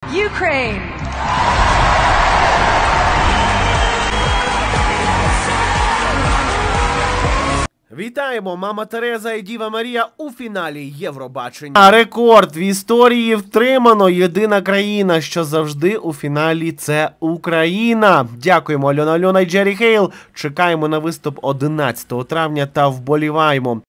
Ukraine. Вітаємо! Мама Тереза і Діва Марія у фіналі Євробачення. А рекорд в історії втримано. Єдина країна, що завжди у фіналі – це Україна. Дякуємо Альона і Джері Хейл. Чекаємо на виступ 11 травня та вболіваємо.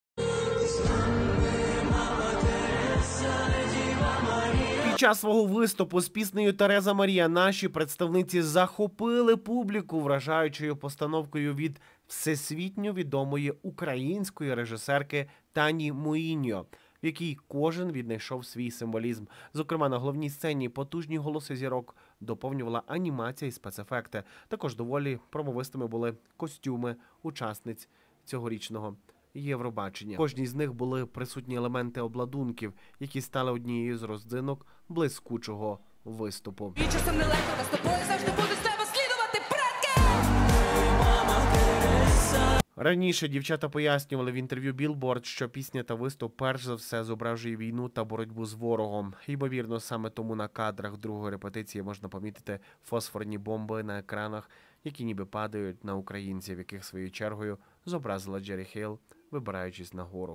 Під час свого виступу з піснею «Тереза Марія» наші представниці захопили публіку вражаючою постановкою від всесвітньо відомої української режисерки Тані Моїньо, в якій кожен віднайшов свій символізм. Зокрема, на головній сцені потужні голоси зірок доповнювала анімація і спецефекти. Також доволі промовистими були костюми учасниць цьогорічного Євробачення. В кожній з них були присутні елементи обладунків, які стали однією з родзинок блискучого виступу. І часом нелегко, та з тобою завжди буду з тебе слідувати, предки! Раніше дівчата пояснювали в інтерв'ю Billboard, що пісня та виступ перш за все зображує війну та боротьбу з ворогом. Ймовірно, саме тому на кадрах другої репетиції можна помітити фосфорні бомби на екранах, які ніби падають на українців, яких своєю чергою зобразила Джері Хейл, вибираючись нагору.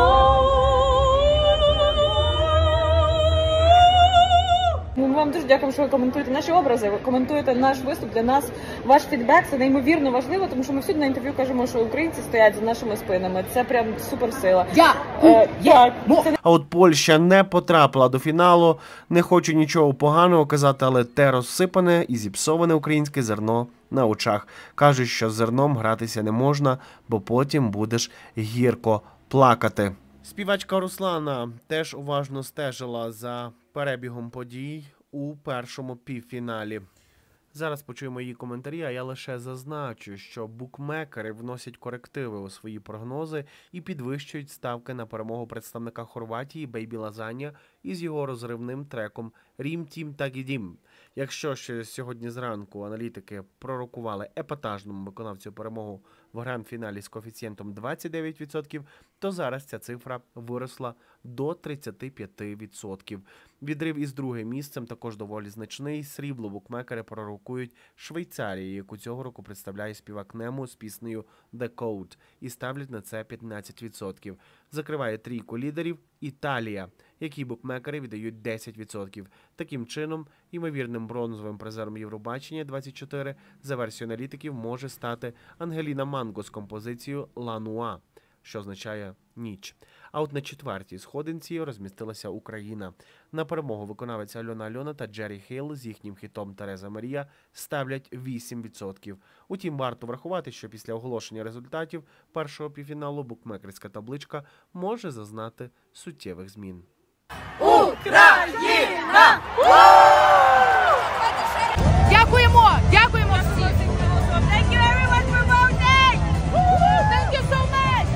Ми вам дуже дякуємо, що ви коментуєте наші образи, ви коментуєте наш виступ. Для нас ваш фідбек – це неймовірно важливо, тому що ми всюди на інтерв'ю кажемо, що українці стоять за нашими спинами. Це прям суперсила. А от Польща не потрапила до фіналу. Не хочу нічого поганого казати, але те розсипане і зіпсоване українське зерно на очах. Кажуть, що з зерном гратися не можна, бо потім будеш гірко плакати. Співачка Руслана теж уважно стежила за перебігом подій у першому півфіналі. Зараз почуємо її коментарі, а я лише зазначу, що букмекери вносять корективи у свої прогнози і підвищують ставки на перемогу представника Хорватії Бейбі Лазаня із його розривним треком «Рім Тім Тагідім». Якщо ще сьогодні зранку аналітики пророкували епатажному виконавцю перемогу в гранд-фіналі з коефіцієнтом 29%, то зараз ця цифра виросла до 35%. Відрив із другим місцем також доволі значний. Срібло букмекери пророкують Швейцарії, яку цього року представляє співак Немо з піснею «The Code» і ставлять на це 15%. Закриває трійку лідерів Італія, якій букмекери віддають 10%. Таким чином, ймовірним бронзовим призером Євробачення 24 за версією аналітиків може стати Ангеліна Манго з композицією «La Nuit», що означає «ніч». А от на четвертій сходинці розмістилася Україна. На перемогу виконавець Альона та Джері Хейл з їхнім хітом «Тереза Марія» ставлять 8%. Утім, варто врахувати, що після оголошення результатів першого півфіналу букмекерська табличка може зазнати суттєвих змін. Україна! Дякуємо! Дякуємо всім! Thank you everyone for voting! Thank you so much!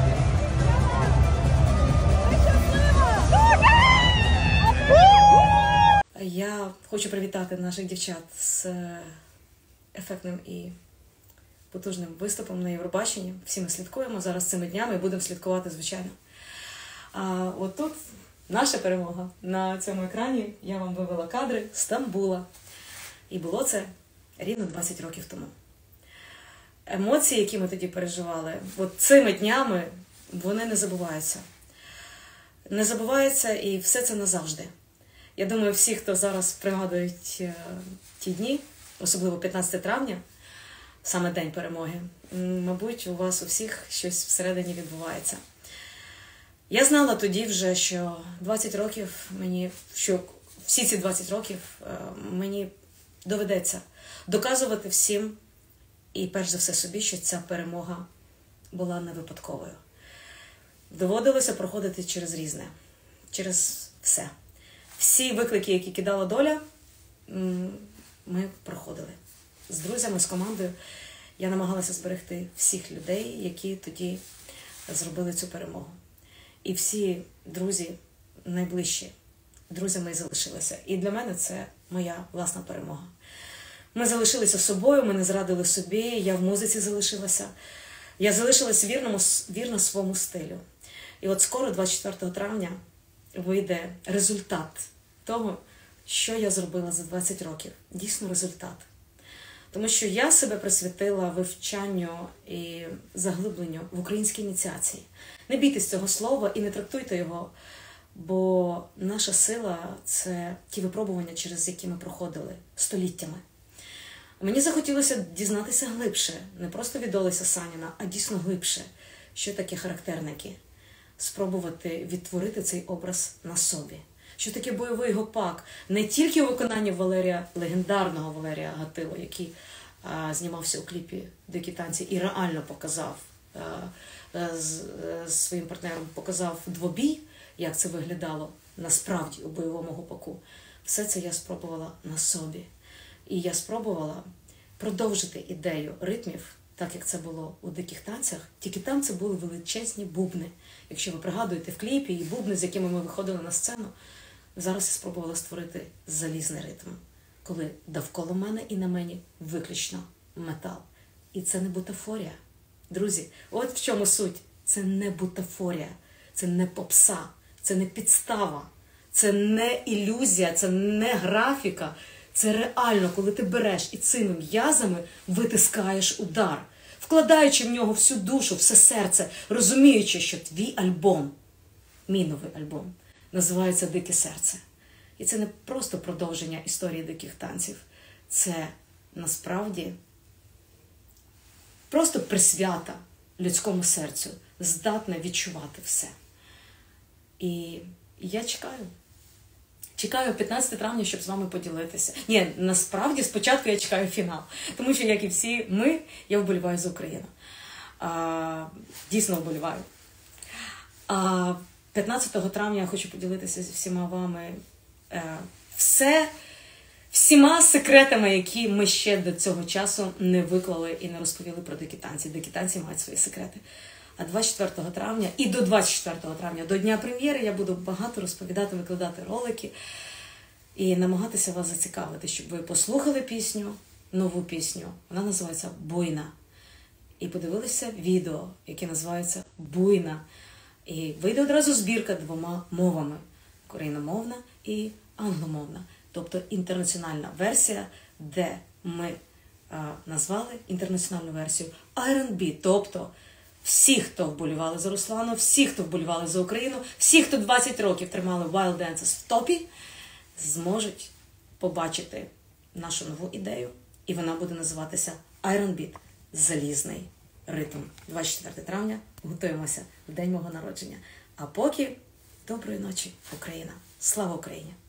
Я хочу привітати наших дівчат з ефектним і потужним виступом на Євробаченні. Всі ми слідкуємо зараз цими днями і будемо слідкувати, звичайно. А от тут наша перемога. На цьому екрані я вам вивела кадри з Стамбула. І було це рівно 20 років тому. Емоції, які ми тоді переживали, от цими днями, вони не забуваються. Не забуваються, і все це назавжди. Я думаю, всі, хто зараз пригадують ті дні, особливо 15 травня, саме День перемоги, мабуть, у вас у всіх щось всередині відбувається. Я знала тоді вже, що 20 років що всі ці 20 років мені доведеться доказувати всім і перш за все собі, що ця перемога була не випадковою. Доводилося проходити через різне, через все. Всі виклики, які кидала доля, ми проходили. З друзями, з командою я намагалася зберегти всіх людей, які тоді зробили цю перемогу. І всі друзі найближчі друзями залишилися. І для мене це моя власна перемога. Ми залишилися собою, ми не зрадили собі, я в музиці залишилася. Я залишилась вірно своєму стилю. І от скоро, 24 травня, вийде результат того, що я зробила за 20 років? Дійсно результат. Тому що я себе присвятила вивчанню і заглибленню в українській ініціації. Не бійтесь цього слова і не трактуйте його, бо наша сила – це ті випробування, через які ми проходили століттями. Мені захотілося дізнатися глибше, не просто від Олеся Саніна, а дійсно глибше, що таке характерники. Спробувати відтворити цей образ на собі. Що таке бойовий гопак? Не тільки у виконанні легендарного Валерія Гатило, який знімався у кліпі «Дикі танці» і реально показав, з своїм партнером показав двобій, як це виглядало насправді у бойовому гопаку. Все це я спробувала на собі. І я спробувала продовжити ідею ритмів, так як це було у «Диких танцях», тільки там це були величезні бубни. Якщо ви пригадуєте в кліпі і бубни, з якими ми виходили на сцену, зараз я спробувала створити залізний ритм, коли довкола мене і на мені виключно метал. І це не бутафорія. Друзі, от в чому суть. Це не бутафорія, це не попса, це не підстава, це не ілюзія, це не графіка. Це реально, коли ти береш і цими м'язами витискаєш удар, вкладаючи в нього всю душу, все серце, розуміючи, що твій альбом, мій новий альбом, називається «Дике серце». І це не просто продовження історії диких танців. Це насправді просто присвята людському серцю, здатне відчувати все. І я чекаю. Чекаю 15 травня, щоб з вами поділитися. Ні, насправді, спочатку я чекаю фінал. Тому що, як і всі ми, я вболіваю за Україну. Дійсно вболіваю. 15 травня я хочу поділитися зі всіма вами всіма секретами, які ми ще до цього часу не виклали і не розповіли про дикі танці. Дикі танці мають свої секрети. А 24 травня і до 24 травня, до Дня прем'єри, я буду багато розповідати, викладати ролики і намагатися вас зацікавити, щоб ви послухали пісню, нову пісню. Вона називається «Буйна». І подивилися відео, яке називається «Буйна». І вийде одразу збірка 2 мовами – україномовна і англомовна. Тобто інтернаціональна версія, де ми назвали інтернаціональну версію R&B, тобто всі, хто вболівали за Руслану, всі, хто вболівали за Україну, всі, хто 20 років тримали Wild Dances в топі, зможуть побачити нашу нову ідею. І вона буде називатися Iron Beat – залізний ритм. 24 травня готуємося в день мого народження. А поки доброї ночі, Україна! Слава Україні!